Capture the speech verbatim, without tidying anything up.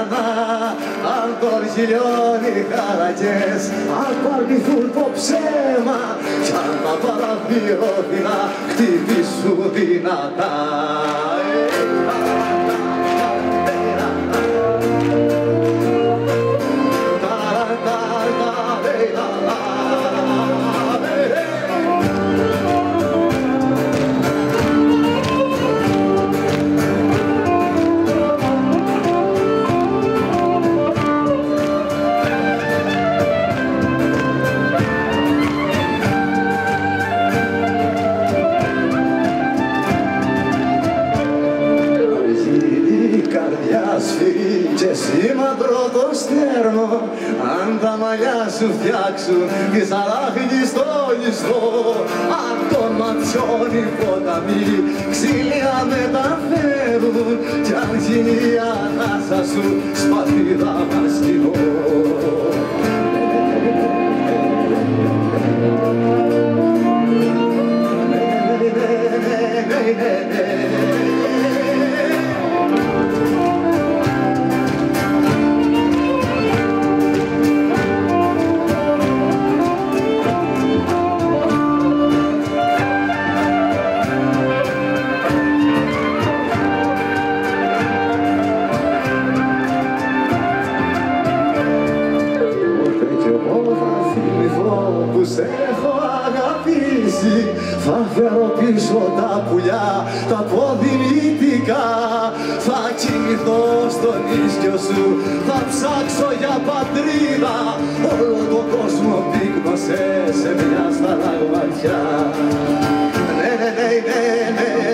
ξανά. Αν τον χιλιώνει χαρακές απαρνηθούν το ψέμα, κι αν τα παραθύρω δεινά χτυπήσουν δυνατά. Και σήμαντρο το στέρνο, αν τα μαλλιά σου φτιάξουν τη σαράχνη στο ληστό, αν τον ματιώνει ποταμί ξύλια μεταφέρουν, κι αν γίνει η ανάσα σου σπαθίδα μασκηνό. Σε έχω αγαπήσει, θα φέρω πίσω τα πουλιά, τα ποδηλητικά. Θα κινηθώ στον ίσκιο σου, θα ψάξω για πατρίδα, όλο τον κόσμο πύκνωσε σε μια σταραγματιά. Ναι, ναι, ναι, ναι, ναι.